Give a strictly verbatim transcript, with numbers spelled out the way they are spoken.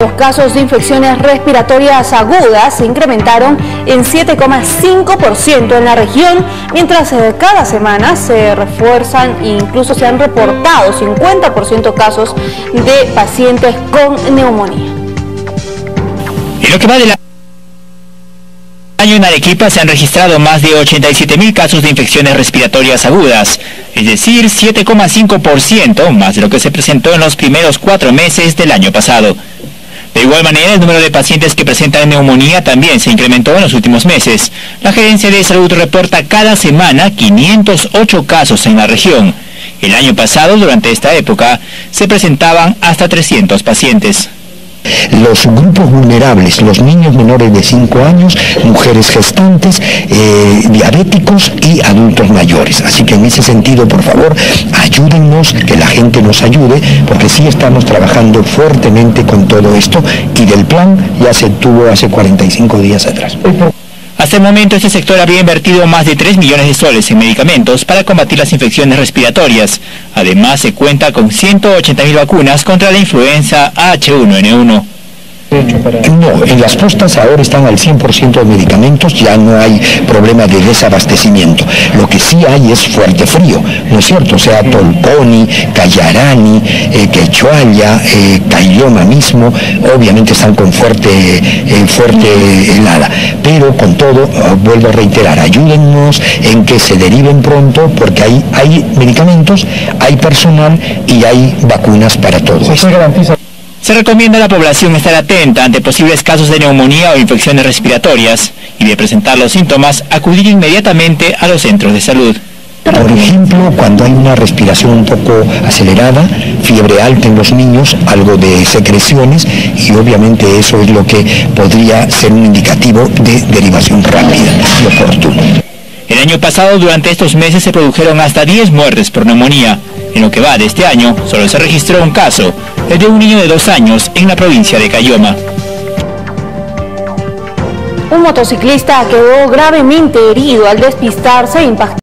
Los casos de infecciones respiratorias agudas se incrementaron en siete coma cinco por ciento en la región, mientras cada semana se refuerzan e incluso se han reportado cincuenta por ciento casos de pacientes con neumonía. En lo que va de la año en Arequipa se han registrado más de ochenta y siete mil casos de infecciones respiratorias agudas, es decir, siete coma cinco por ciento más de lo que se presentó en los primeros cuatro meses del año pasado. De igual manera, el número de pacientes que presentan neumonía también se incrementó en los últimos meses. La Gerencia de Salud reporta cada semana quinientos ocho casos en la región. El año pasado, durante esta época, se presentaban hasta trescientos pacientes. Los grupos vulnerables, los niños menores de cinco años, mujeres gestantes, eh, diabéticos y adultos mayores. Así que en ese sentido, por favor, ayúdennos, que la gente nos ayude, porque sí estamos trabajando fuertemente con todo esto y del plan ya se tuvo hace cuarenta y cinco días atrás. Hasta el momento, este sector habría invertido más de tres millones de soles en medicamentos para combatir las infecciones respiratorias. Además, se cuenta con ciento ochenta mil vacunas contra la influenza H uno N uno. No, en las postas ahora están al cien por ciento de medicamentos, ya no hay problema de desabastecimiento. Lo que sí hay es fuerte frío, ¿no es cierto? O sea, Tolponi, Cayarani, eh, Quechuaya, eh, Cayoma mismo, obviamente están con fuerte, eh, fuerte helada. Pero con todo, uh, vuelvo a reiterar, ayúdennos en que se deriven pronto, porque hay, hay medicamentos, hay personal y hay vacunas para todo esto. Se recomienda a la población estar atenta ante posibles casos de neumonía o infecciones respiratorias y de presentar los síntomas, acudir inmediatamente a los centros de salud. Por ejemplo, cuando hay una respiración un poco acelerada, fiebre alta en los niños, algo de secreciones, y obviamente eso es lo que podría ser un indicativo de derivación rápida y oportuna. El año pasado, durante estos meses, se produjeron hasta diez muertes por neumonía. En lo que va de este año, solo se registró un caso, el de un niño de dos años en la provincia de Cayoma. Un motociclista quedó gravemente herido al despistarse e impactar